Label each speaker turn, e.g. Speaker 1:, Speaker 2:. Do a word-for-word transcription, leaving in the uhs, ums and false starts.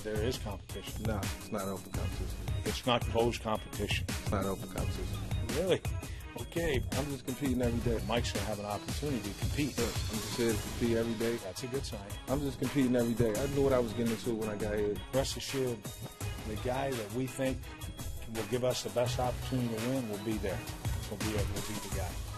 Speaker 1: But there is competition.
Speaker 2: No, it's not open competition.
Speaker 1: It's not closed competition.
Speaker 2: It's not open competition.
Speaker 1: Really? Okay.
Speaker 2: I'm just competing every day.
Speaker 1: Mike's going to have an opportunity to compete.
Speaker 2: Yeah, I'm just here to compete every day.
Speaker 1: That's a good sign.
Speaker 2: I'm just competing every day. I knew what I was getting into when I got here.
Speaker 1: Rest assured, the guy that we think will give us the best opportunity to win will be there. Will be, will be the guy.